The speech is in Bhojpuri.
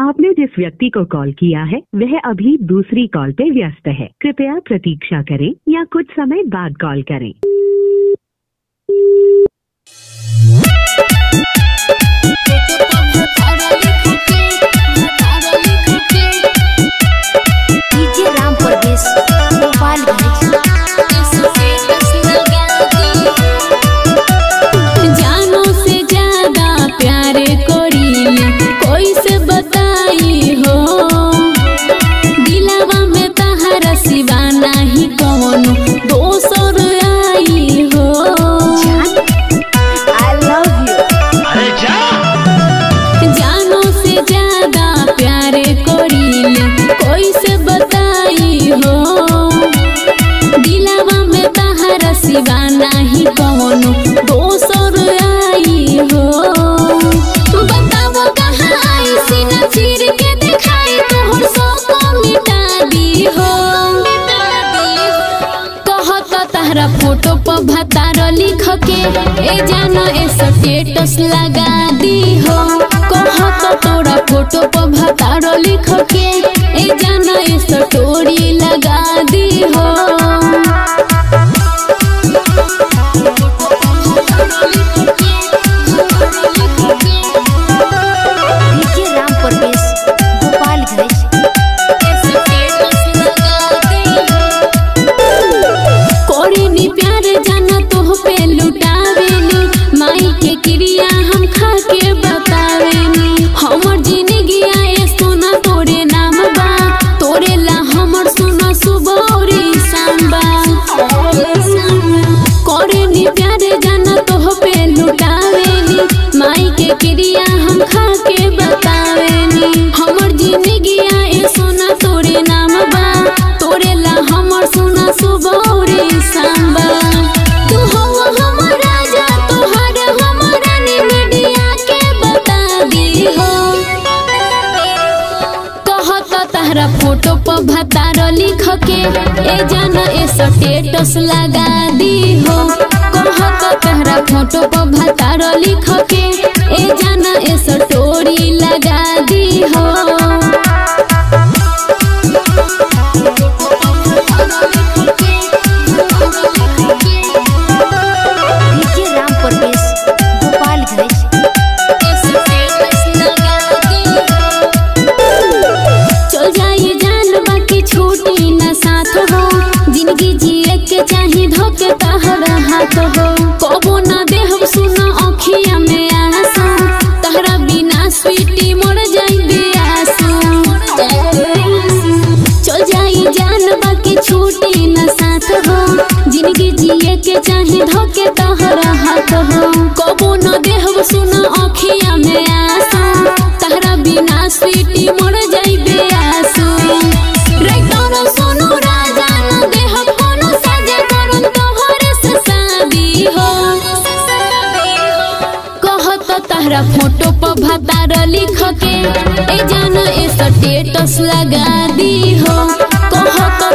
आपने जिस व्यक्ति को कॉल किया है वह अभी दूसरी कॉल पे व्यस्त है। कृपया प्रतीक्षा करें या कुछ समय बाद कॉल करें। फोटो पर भतार लिख के ए जाना ए स्टेटस लगा दी हो। कहत तोरा फोटो पर भतार लिख के ए जाना ए स्टोरी लगा दी हो। फोटो पर भतार लिख के ए जाना ए स्टेटस लगा दी हो। कहत तहरा फोटो पर भतार लिख के ए जाना ए स्टोरी लगा दी हो। कबो ना देहब सुना अखिया में आंसू, तहरा बिना स्वीटी मर जाई बेआसू। चल जाई जान बाकी छूटी न साथ हो, जिंदगी जिए के चाहे धोके तहरा हाथ हो। कबो ना देहब सुना अखिया में आंसू, तहरा बिना स्वीटी मर जाई बेआसू। तहरा फोटो पर भतार लिख के ए जाना ए स्टेटस लगा दी हो। कहत